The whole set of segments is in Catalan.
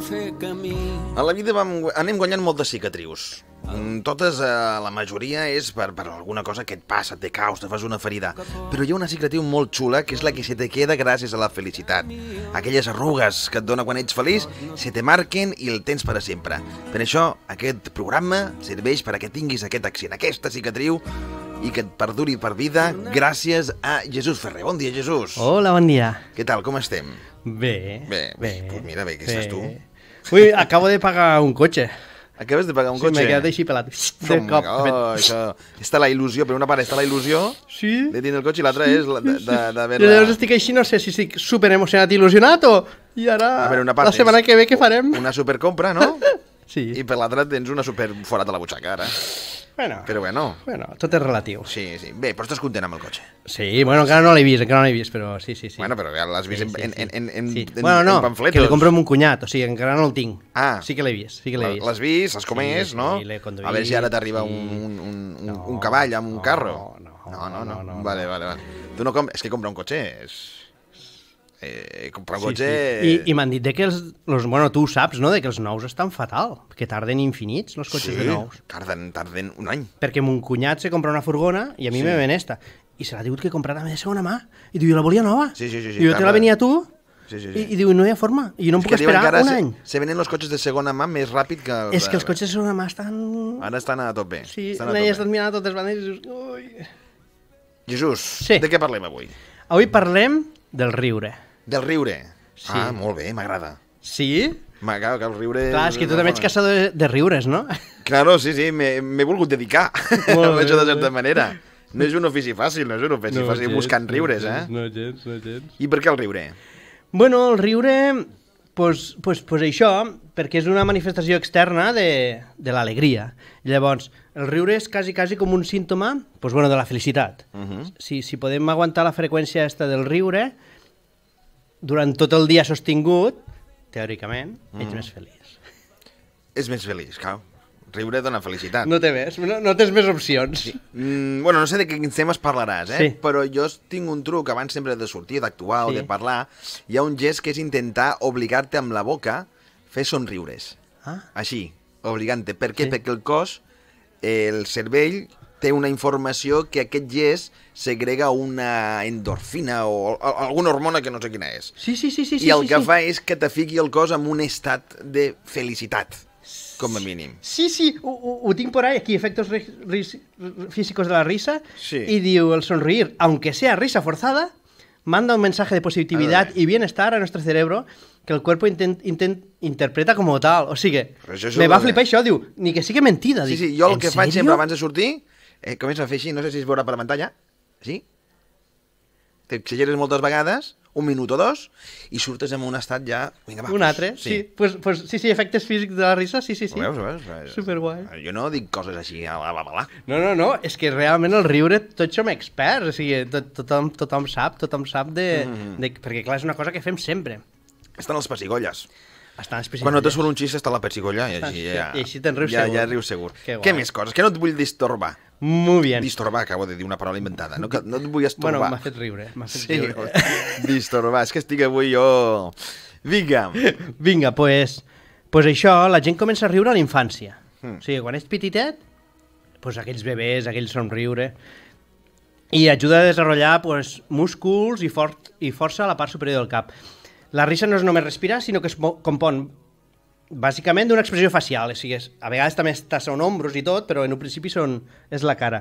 A la vida anem guanyant moltes cicatrius. Totes, la majoria, és per alguna cosa que et passa, te caus, te fas una ferida. Però hi ha una cicatriu molt xula, que és la que se te queda gràcies a la felicitat. Aquelles arrugues que et dona quan ets feliç, se te marquen i el tens per a sempre. Per això, aquest programa serveix per a que tinguis aquest accent, aquesta cicatriu, i que et perduri per vida gràcies a Jesús Ferrer. Bon dia, Jesús. Hola, bon dia. Què tal, com estem? Bé. Pues mira, bé, què estàs tu? Ui, acabo de pagar un cotxe. Acabes de pagar un cotxe? Sí, m'he quedat així pelat. De cop. Això. Està la il·lusió, per una part està la il·lusió Sí. de tindre el cotxe i l'altra és d'haver-la... Jo llavors estic així, no sé si estic super emocionat i il·lusionat o... I ara, A veure, una part la setmana que ve, què farem? Una supercompra, no? Sí. I per l'altra tens una super forat a la butxaca, ara. Bueno, Però bueno. tot és relatiu. Sí. Bé, però estàs content amb el cotxe. Sí, bueno, encara no l'he vist, però sí. Bueno, però ja l'has vist Sí. en Bueno, no, pamfletos. que l'he comprat amb un cunyat, o sigui, encara no el tinc. Ah. Sí que l'he vist, L'has vist, has comès, Sí, no? l'he conduït, A veure si ara t'arriba sí. un cavall amb un carro. No. Vale. Tu no és que comprar un cotxe és... comprar un cotxe... Sí. I m'han dit que bueno, tu ho saps, no?, de que els nous estan fatal, que tarden infinits, els cotxes de nous. Tarden un any. Perquè mon cunyat se compra una furgona i a mi me ven esta. I se l'ha tingut que comprar també de segona mà. I diu, jo la volia nova. Sí. I jo te la venia a tu. Sí. I diu, no hi ha forma. I jo no em puc esperar un any. Se venen els cotxes de segona mà més ràpid que... És que els cotxes de segona mà estan... Ara estan a tope. Sí, estan a n'he tope. estat mirant a totes bandes i dius, ui... Jesús, Sí. de què parlem avui? Avui parlem del riure. Del riure. Sí. Ah, molt bé, m'agrada. Sí? M'agrada que el riure... Clar, és que tu també ets caçador de riures, no? Claro, sí, m'he volgut dedicar a això de certa manera. No és un ofici fàcil, no és un ofici fàcil buscant riures, eh? No gens. I per què el riure? Bueno, el riure, pues això, perquè és una manifestació externa de l'alegria. Llavors, el riure és quasi com un símptoma de la felicitat. Si podem aguantar la freqüència esta del riure, durant tot el dia sostingut, teòricament, ets més feliç. És més feliç, clar. Riure dona felicitat. No té més, no tens més opcions. Sí. Bueno, no sé de quins temes parlaràs, Sí. Però jo tinc un truc, abans sempre de sortir, d'actuar o de parlar, hi ha un gest que és intentar obligar-te amb la boca fer somriures. Ah. Així, obligant-te. Per què? Sí. Perquè el cos, el cervell, té una informació que aquest gest segrega una endorfina o alguna hormona que no sé quina és. Sí. I el que fa és que te fiqui el cos en un estat de felicitat, com a mínim. Sí, ho tinc por ahí, aquí, efectos físicos de la risa, Sí. y digo, el sonreír, aunque sea risa forzada, manda un mensaje de positividad y bienestar a nuestro cerebro que el cuerpo interpreta como tal. O sigui, me va flipar això, diu, ni que sigui mentida. Sí, Dic, jo el que ¿en faig serio? sempre abans de sortir, començo a fer així, no sé si es veurà per la pantalla, així, t'exageres moltes vegades, un minut o dos, i surtes en un estat ja... Vinga, va, Un altre, sí. Pues, sí, efectes físics de la risa, sí. Ho veus? Superguai. Jo no dic coses així a la balà. No, és que realment el riure tots som experts, o sigui, tothom sap perquè clar, és una cosa que fem sempre. Estan els pessigolles. Estan especials. Quan no te surt un xiste està la pessigolles i així ja... I així te'n rius ja, segur. Ja rius segur. Que guai. Què més coses? Que no et vull distorbar. Muy bien. Distorbar, acabo de dir una paraula inventada. No et vull estorbar. Bueno, m'ha fet riure. riure. Distorbar, és que estic avui jo... Vinga, pues això, la gent comença a riure a la infància. O sigui, quan ets petitet, pues aquells bebès, aquell somriure, i ajuda a desenvolupar músculs i força a la part superior del cap. La risa no és només respirar, sinó que es compon bàsicament d'una expressió facial, o sigui, a vegades també són ombros i tot, però en un principi és la cara.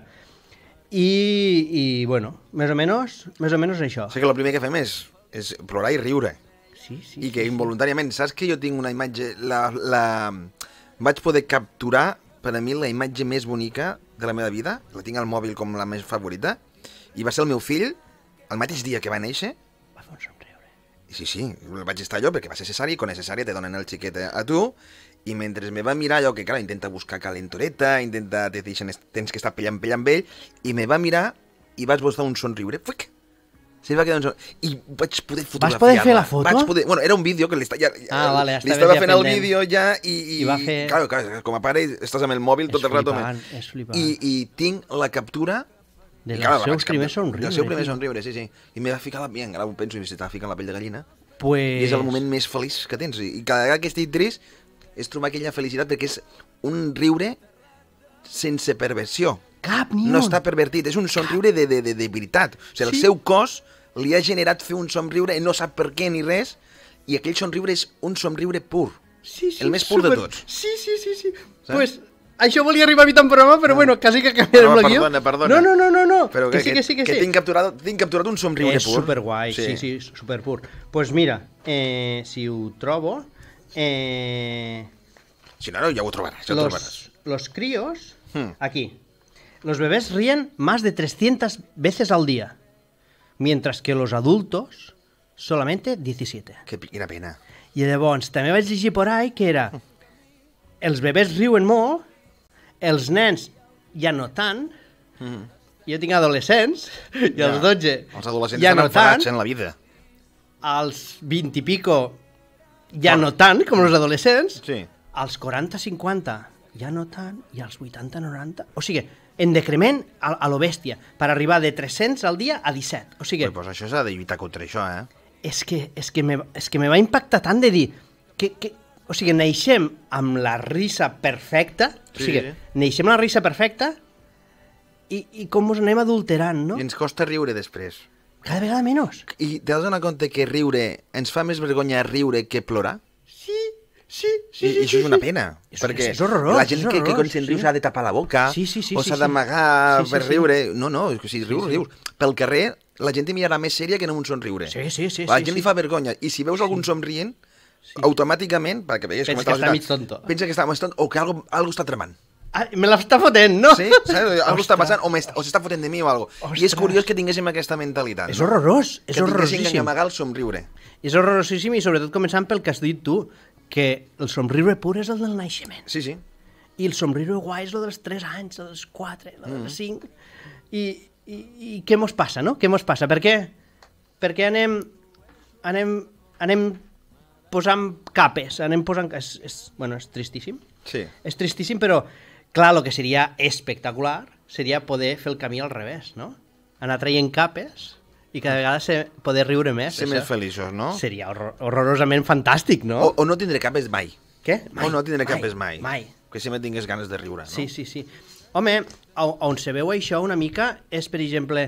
I bueno, més o menys això. Sé que el primer que fem és plorar i riure. Sí. I que involuntàriament, saps que jo tinc una imatge, vaig poder capturar, per a mi, la imatge més bonica de la meva vida, la tinc al mòbil com la més favorita, i va ser el meu fill, el mateix dia que va néixer. Va fer un somriure. Sí, vaig estar allò perquè va ser cesària, i quan és cesària te donen el xiquet a tu, i mentre me va mirar allò que, clar, intenta buscar calentoreta, te deixen, tens que estar pellant amb ell, i me va mirar i vaig mostrar un somriure. Fuic! Se va quedar un somriure. I vaig poder fotografiar-la. Vas poder fer la foto? Bueno, era un vídeo que li estava fent el vídeo ja i va fer... Clar, com a pare estàs amb el mòbil tot el rato. És flipant. I tinc la captura dels seus primers somriures. Del seu primer somriure, sí. I m'he de ficar la... Mira, ara ho penso, i m'estava ficant la pell de gallina. Pues... I és el moment més feliç que tens. I cada vegada que estic trist és trobar aquella felicitat, perquè és un riure sense perversió. Cap ni un. No està pervertit, és un somriure de veritat. O sigui, el seu cos li ha generat fer un somriure, no sap per què ni res, i aquell somriure és un somriure pur. Sí, el més pur de tots. Sí. Pues això volia arribar a mi tan programa, però bueno, quasi que canviarem la guió. Perdona. No. Però que sí. Que tinc capturat un somriure pur. És superguai, sí, superpur. Pues mira, si ho trobo... Si no, ja ho trobaràs. Los críos, aquí, los bebés ríen más de 300 veces al día, mientras que los adultos solamente 17. Quina pena. I llavors, també vaig llegir por ahí que era els bebès riuen molt, els nens ja no tant, jo tinc adolescents, i als 12 els adolescents ja estan no enfadats tant, en la vida. als 20 i pico ja no tant, com els adolescents, Sí. als 40-50 ja no tant, i als 80-90... O sigui, en decrement a lo bèstia, per arribar de 300 al dia a 17. O sigui, Pues això s'ha de lluitar contra això, és que me va impactar tant de dir o sigui, neixem amb la risa perfecta, o sigui, neixem amb la risa perfecta i com ens anem adulterant, no? I ens costa riure després. Cada vegada menys. I t'has donat compte que riure ens fa més vergonya riure que plorar? Sí. I això és una pena, perquè és horrorós, la gent és que horrorós, quan se'n riu s'ha de tapar la boca, Sí, o s'ha d'amagar Sí, per sí. riure. No, si rius. Pel carrer la gent te mirarà més sèria que no un somriure. Sí. La gent li fa vergonya. I si veus algun somrient, automàticament, perquè veies com Pensa que està la està mig societat, tonto. pensa que està mig tonto, o que algo està tramant. Ah, me l'està fotent, no? Sí? Saps? Algo està passant, o s'està fotent de mi o algo. I és curiós que tinguéssim aquesta mentalitat. És horrorós, és que tinguéssim horrorosíssim. d'amagar el somriure. És horrorosíssim i sobretot començant pel que has dit tu, que el somriure pur és el del naixement. Sí. I el somriure guai és el dels 3 anys, el dels 4, el dels 5. I què mos passa, no? Què mos passa? Per què? Perquè anem posant capes, anem posant... Bueno, és tristíssim. Sí. És tristíssim, però, clar, el que seria espectacular seria poder fer el camí al revés, no? Anar traient capes i cada vegada poder riure més. Ser més feliços, no? Seria horrorosament fantàstic, no? O no tindré capes mai. Què? O no tindré capes mai. Mai. Que sempre tingués ganes de riure, no? Sí. Home, on se veu això una mica és, per exemple,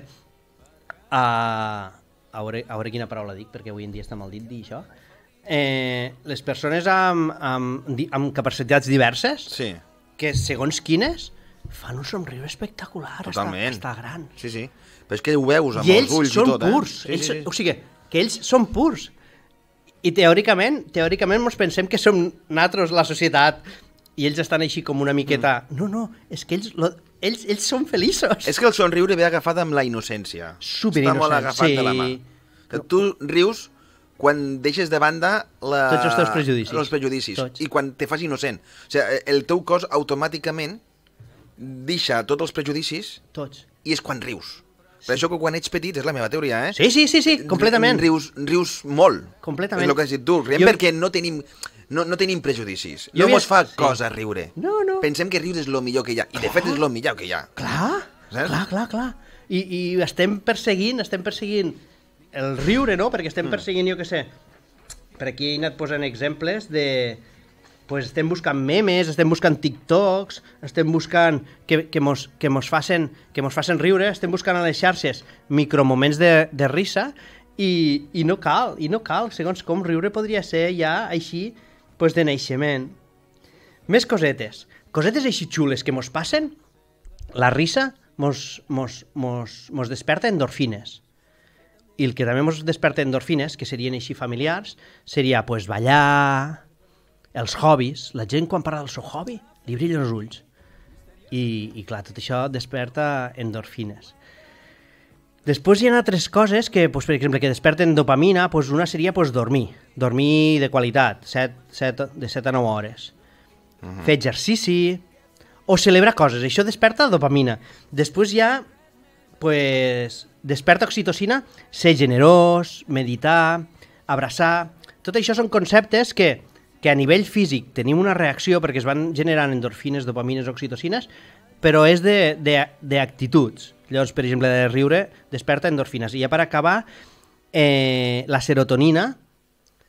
a veure quina paraula dic, perquè avui en dia està mal dit dir això. Les persones amb capacitats diverses, Sí. que segons quines, fan un somriure espectacular. Totalment. Està gran. Sí. Però és que ho veus amb I els ells ulls són i tot, purs. Sí. O sigui, que ells són purs. I teòricament ens pensem que som nosaltres, la societat, i ells estan així com una miqueta... No, és que ells són feliços. És que el somriure ve agafat amb la innocència. Superinnocent, Està molt agafat de la mà. Que tu rius quan deixes de banda Tots els teus prejudicis. els prejudicis. Tots. I quan te fas innocent. O sigui, el teu cos automàticament deixa tots els prejudicis Tots. i és quan rius. Per això que quan ets petit, és la meva teoria, Sí, completament. Rius molt. Completament. És el que has dit tu. Riem perquè no tenim prejudicis. No mos fa cosa riure. No. Pensem que riure és el millor que hi ha. I de fet és el millor que hi ha. Clar. Saps? I estem perseguint el riure, no? Perquè estem perseguint, jo què sé, per aquí he anat posant exemples de... Pues estem buscant memes, estem buscant TikToks, estem buscant que mos facin riure, estem buscant a les xarxes micromoments de risa i no cal, segons com riure podria ser ja així pues, de naixement. Més cosetes així xules que mos passen, la risa mos desperta endorfines. I el que també mos desperta endorfines, que serien així familiars, seria pues, ballar, els hobbies. La gent quan parla del seu hobby li brillen els ulls. I clar, tot això desperta endorfines. Després hi ha altres coses que, pues, per exemple, que desperten dopamina, pues, una seria pues, dormir de qualitat, de 7 a 9 hores. Fer exercici o celebrar coses, això desperta dopamina. Després hi ha pues, desperta oxitocina, ser generós, meditar, abraçar. Tot això són conceptes que a nivell físic tenim una reacció perquè es van generant endorfines, dopamines, oxitocines, però és d'actituds. Llavors, per exemple, de riure desperta endorfines. I ja per acabar, la serotonina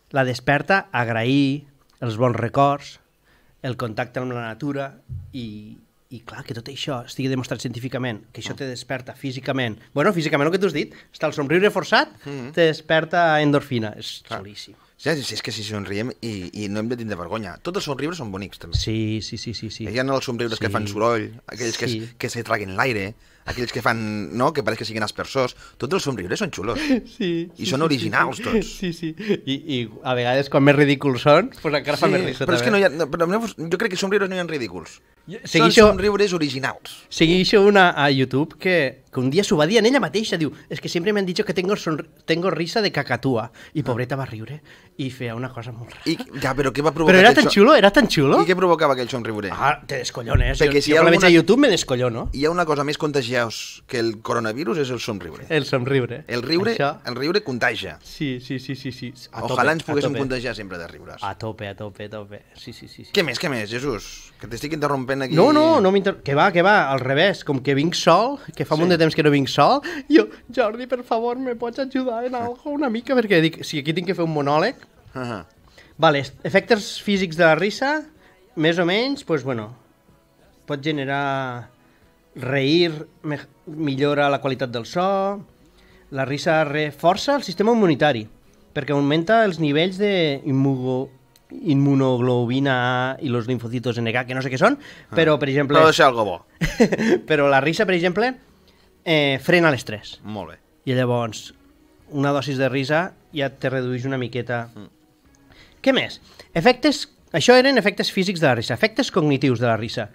la desperta a agrair els bons records, el contacte amb la natura i clar, que tot això estigui demostrat científicament, que això te desperta físicament. Bueno, físicament el que tu has dit, està el somriure forçat, te desperta endorfina. És xulíssim. Sí, és que si somriem i no hem de tindre vergonya. Tots els somriures són bonics, també. Sí. Hi ha els somriures que fan soroll, aquells que se traguen l'aire, aquells que fan, no?, que pareix que siguin aspersors. Tots els somriures són xulos. I són originals, tots. Sí. I a vegades, quan més ridículs són, doncs encara fa més risa. Però és que no hi ha... jo crec que somriures no hi ha ridículs. Són somriures originals. Segueixo una a YouTube que un dia s'ho va dir en ella mateixa, diu, és que sempre m'han dit que tengo risa de cacatúa. I pobreta va riure i feia una cosa molt rara. Ja, però què va provocar? Però era tan xulo. I què provocava aquell somriure? Te descollones. Perquè si jo la veig a YouTube me descollono. Hi ha una cosa més contagiós que el coronavirus, és el somriure. El somriure. El riure contagia. Sí. Ojalà ens poguéssim contagiar sempre de riures. A tope. Sí. Què més, Jesús? Que t'estic interrompent aquí. No que va, al revés. Com que vinc sol, que fa molt de temps que no vinc sol, jo, Jordi, per favor, me pots ajudar en algo una mica? Perquè dic, si aquí tinc que fer un monòleg... Vale, efectes físics de la risa, més o menys, pues bueno, pot generar reir, millora la qualitat del so, la risa reforça el sistema immunitari, perquè augmenta els nivells d'immunoglobina A i los linfocitos NK, que no sé què són, però, per exemple... Però és algo bo. Però la risa, per exemple, frena l'estrès. Molt bé. I llavors, una dosis de risa ja te redueix una miqueta... Què més? Això eren efectes físics de la risa. Efectes cognitius de la risa.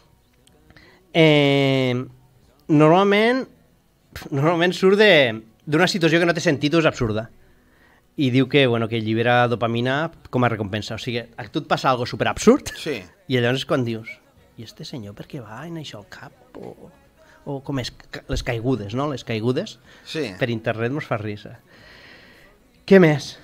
Normalment surt d'una situació que no té sentit o és absurda. I diu que llibera dopamina com a recompensa. O sigui, a tu et passa algo superabsurd i llavors és quan dius, i este senyor per què va en això al cap? O com és les caigudes, no? Les caigudes per internet mos fa risa. Què més?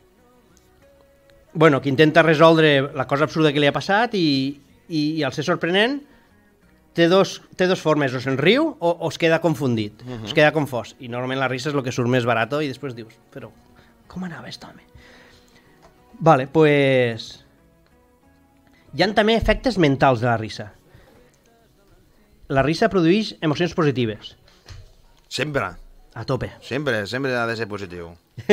Bueno, que intenta resoldre la cosa absurda que li ha passat i al ser sorprenent té dos formes, o se'n riu o es queda confundit, es queda confós. I normalment la risa és el que surt més barat i després dius, però com anava aquest home? Vale, pues... Hi ha també efectes mentals de la risa. La risa produeix emocions positives. Sempre. A tope. Sempre ha de ser positiu.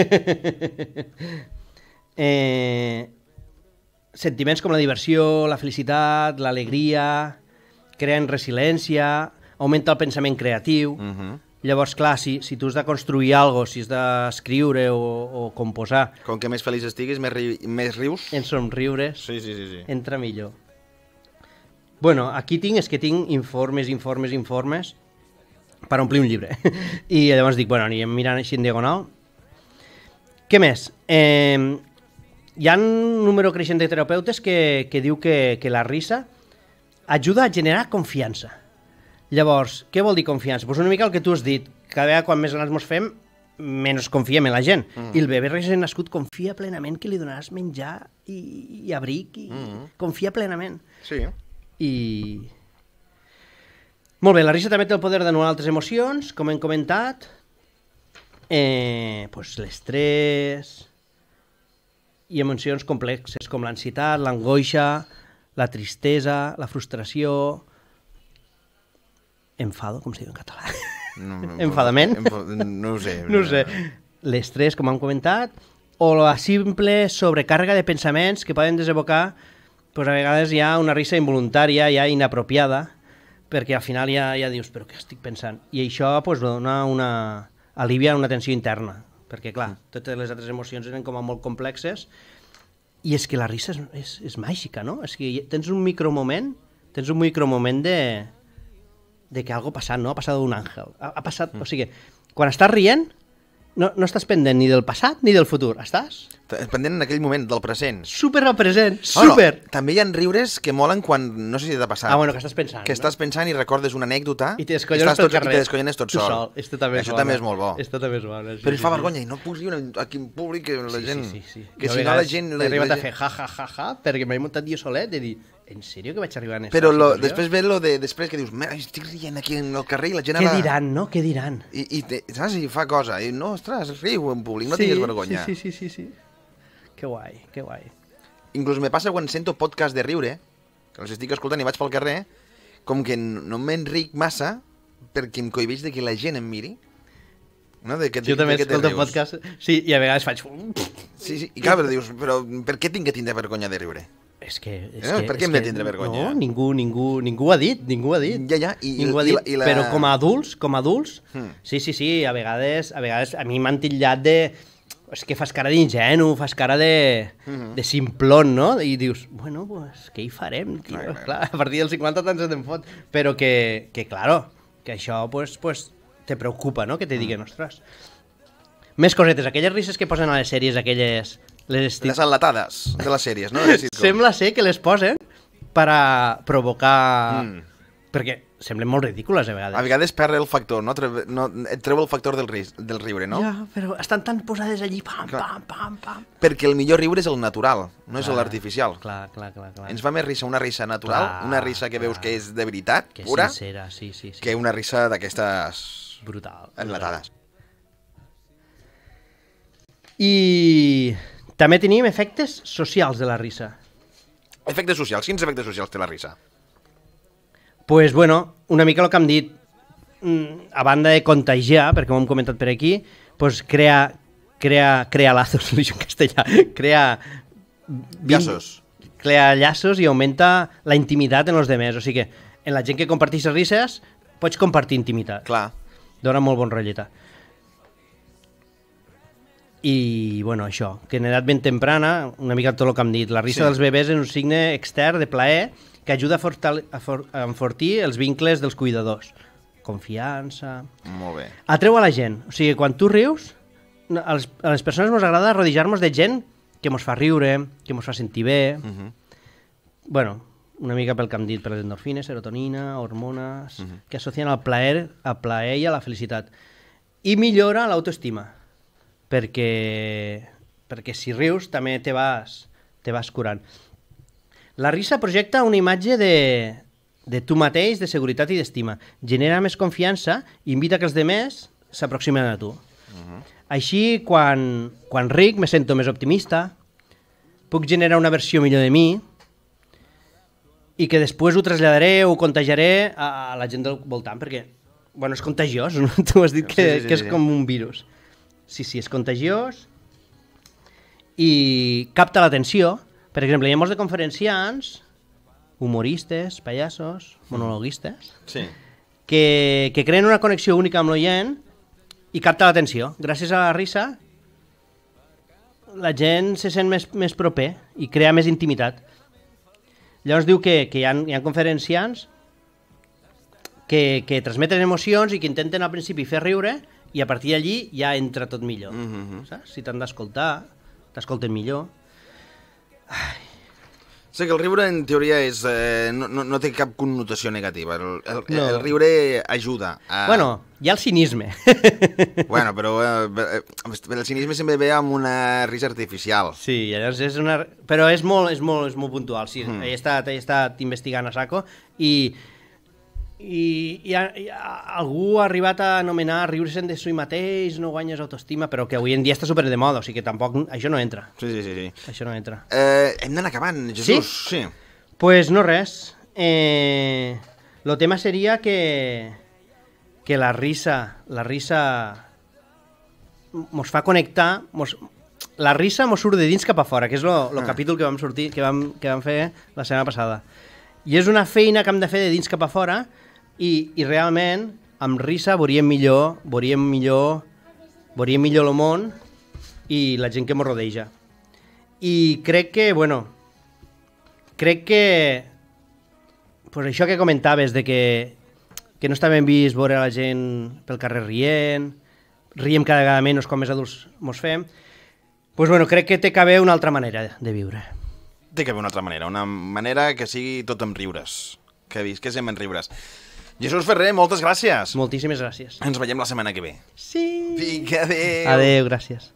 Sentiments com la diversió, la felicitat, l'alegria, creen resiliència, augmenta el pensament creatiu. Llavors, clar, si tu has de construir alguna cosa, si has d'escriure o composar... Com que més feliç estiguis, més rius? En somriures. Sí. Entra millor. Bueno, aquí tinc informes per omplir un llibre. I llavors dic, anirem mirant així en diagonal. Què més? Hi ha un número creixent de terapeutes que diu que la risa ajuda a generar confiança. Llavors, què vol dir confiança? Pues una mica el que tu has dit. Cada vegada quan més grans mos fem, menys confiem en la gent. I el bebè recent nascut confia plenament que li donaràs menjar i abric. Confia plenament. Sí. Molt bé, la risa també té el poder d'anul·lar altres emocions, com hem comentat. L'estrès i emocions complexes com l'ansietat, l'angoixa, la tristesa, la frustració, enfado, com se diu en català? Enfadament? No ho sé. L'estrès, com hem comentat, o la simple sobrecàrrega de pensaments que poden desevocar, doncs a vegades hi ha una risa involuntària, ja inapropiada, perquè al final ja dius, però què estic pensant? I això alivia una tensió interna, perquè clar, totes les altres emocions eren com a molt complexes, i és que la risa és màgica, no? És que tens un micromoment de que algo ha passat, no? Ha passat un àngel. Ha passat, o sigui, quan estàs rient, no estàs pendent ni del passat ni del futur, estàs? Pendent en aquell moment, del present. Super al present, super! També hi ha riures que molen quan, no sé si t'ha passat. Que estàs pensant. Que estàs pensant i recordes una anècdota i te descollones pel carrer. I te descollones tot sol. Això també és molt bo. Però fa vergonya i no puc dir aquí en públic que la gent... Que si no la gent... He arribat a fer ja, perquè m'he muntat jo solet de dir, en sèrio que vaig arribar en aquesta situació? Però després ve després que dius, estic rient aquí en el carrer i la gent... Què diran, no? Què diran? I saps? I fa cosa. I no, ostres, riu en públic, no tinguis vergonya. Sí. Que guai, que guai. Inclús me passa quan sento podcast de riure, que els estic escoltant i vaig pel carrer, com que no m'enric massa perquè em cohibeix de que la gent em miri. No? Jo també escolto podcast, sí, i a vegades faig... Sí, i clar, però dius, però per què tinc que tindre vergonya de riure? És que... Per què hem de tindre vergonya? No, ningú ho ha dit, ningú ho ha dit. Ja, ningú ha dit, però com a adults, sí, a vegades a mi m'han titllat de... És que fas cara d'ingenu, fas cara de simplon, no? I dius, bueno, pues, què hi farem, tio? Clar, a partir dels 50 tant se te'n fot. Però que claro, que això, pues, te preocupa, no?, que te diguen, ostres. Més cosetes, aquelles risses que posen a les sèries, aquelles... Les enlatades de les sèries, no? Sembla ser que les posen per a provocar... Perquè semblen molt ridícules, a vegades. A vegades perd el factor, no? Et treu el factor del riure, no? Ja, però estan tan posades allí, pam. Perquè el millor riure és el natural, no és l'artificial. Clar. Ens fa més risa una risa natural, una risa que veus que és de veritat, pura, sincera, sí. que una risa d'aquestes... Brutal. Enlatades. I també tenim efectes socials de la risa. Efectes socials. Quins efectes socials té la risa? Pues bueno, una mica el que hem dit, a banda de contagiar, perquè ho hem comentat per aquí, pues crea lazos, lo dic en castellà, crea llaços i augmenta la intimitat en els demés. O sigui que en la gent que comparteix risses pots compartir intimitat. Clar. Dóna molt bon rotlleta. I, bueno, això, que en edat ben temprana, una mica tot el que hem dit, la risa dels bebès és un signe extern de plaer que ajuda a enfortir els vincles dels cuidadors. Confiança... Molt bé. Atreu a la gent. O sigui, quan tu rius, a les persones ens agrada rodejar-nos de gent que ens fa riure, que ens fa sentir bé. Bueno, una mica pel que hem dit, per les endorfines, serotonina, hormones, que associen al plaer i a la felicitat. I millora l'autoestima. Perquè si rius també te vas curant. La risa projecta una imatge de tu mateix, de seguretat i d'estima. Genera més confiança i invita que els demés s'aproximen a tu. Així, quan ric, me sento més optimista, puc generar una versió millor de mi i que després ho traslladaré o ho contagiaré a la gent del voltant, perquè, bueno, és contagiós, no? Tu has dit que és com un virus. Sí, és contagiós i capta l'atenció. Per exemple, hi ha molts de conferenciants, humoristes, pallassos, monologuistes, que creen una connexió única amb l'oient i capta l'atenció. Gràcies a la risa, la gent se sent més proper i crea més intimitat. Llavors diu que hi ha conferenciants que transmeten emocions i que intenten al principi fer riure i a partir d'allí ja entra tot millor. Saps? Si t'han d'escoltar, t'escolten millor. Sé que el riure en teoria no té cap connotació negativa. El riure ajuda a... Bueno, hi ha el cinisme. Bueno, però el cinisme sempre ve amb una risa artificial. Sí, llavors és una... Però és molt puntual. Sí, he estat investigant a saco i algú ha arribat a anomenar riure-se'n de si mateix, no guanyes autoestima, però que avui en dia està super de moda, o sigui que tampoc això no entra. Sí. Això no entra. Hem d'anar acabant, Jesús. Sí? Pues no res. Lo tema seria que la risa mos fa connectar, la risa mos surt de dins cap a fora, que és el capítol que vam fer la setmana passada. I és una feina que hem de fer de dins cap a fora i realment amb risa veuríem millor el món i la gent que ens rodeja. I crec que pues això que comentaves de que no està ben vist veure la gent pel carrer riem cada vegada menys com més adults mos fem, pues crec que té que haver una altra manera de viure. Té que haver una manera que sigui tot amb riures, que visquéssim en riures. Jesús Ferrer, moltes gràcies. Moltíssimes gràcies. Ens veiem la setmana que ve. Sí. Vinga, adéu. Adéu, gràcies.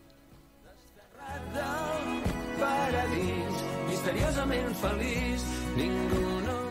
Paradís, misteriosament feliç, ningú no